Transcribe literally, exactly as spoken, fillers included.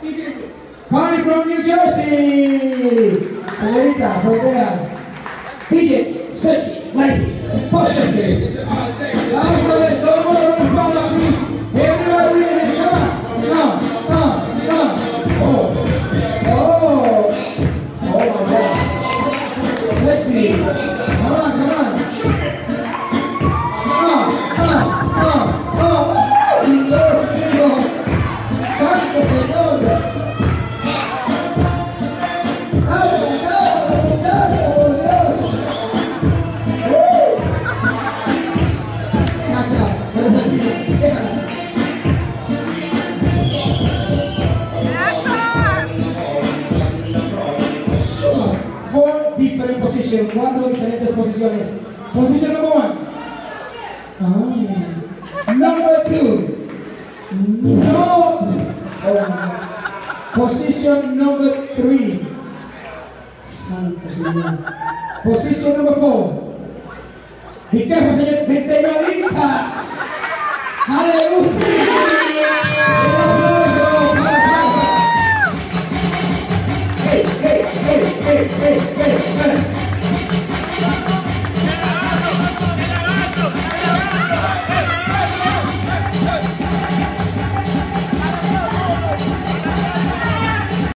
Connie from New Jersey. Señorita, from there. D J, sexy, lazy, possessive. Vamos a ver, todo el mundo con su palma, please. Everybody with it, come on. Come, come, come. Oh, oh, oh my God. Sexy. Come on, come on. Oh, oh, oh, oh. Dios mío. Santo Señor. Four different positions, cuatro diferentes posiciones. Position number one. Oh. Number two. No. Oh. Position number three. Santo Señor. Position number four. Be careful, señor, señorita. Aleluya.